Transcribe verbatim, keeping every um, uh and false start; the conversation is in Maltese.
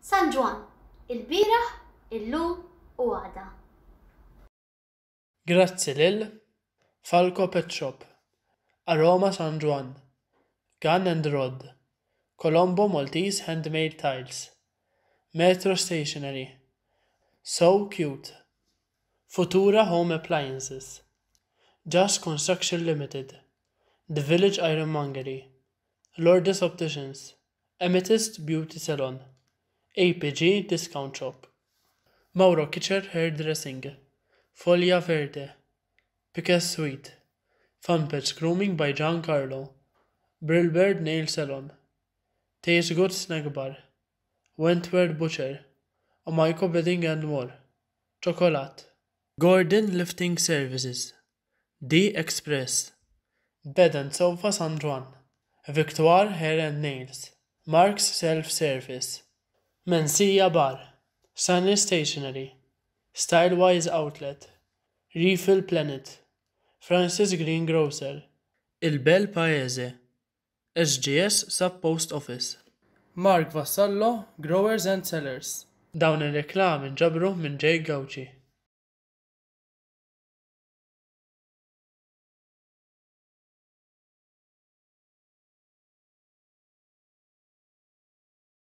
San Juan, il-bieraħ, illum u għada. Grazzi lil Falco Pet Shop, Aroma San Juan, Gun and Rod, Colombo Maltese Handmade Tiles, Metro Stationery, So Cute, Futura Home Appliances, Just Construction Limited, The Village Ironmongery, Lourdes Opticians, Amethyst Beauty Salon, A P G Discount Shop, Mauro Kitcher Hairdressing, Folia Verde, Piquet Suite, Funpets Grooming by Giancarlo, Brillbird Nail Salon, Taste Good Snack Bar, Wentworth Butcher, Omaiko Bedding and More, Chocolate, Gordon Lifting Services, D Express, Bed and Sofa San Juan, Victoire Hair and Nails, Mark's Self Service, Mencia Bar, Sunny Stationery, Stylewise Outlet, Refill Planet, Francis Green Grocer, Il Bel Paese, S G S Sub Post Office, Mark Vassallo Growers and Sellers. Dawn ir-reklam inġabru minn Jay Gauci.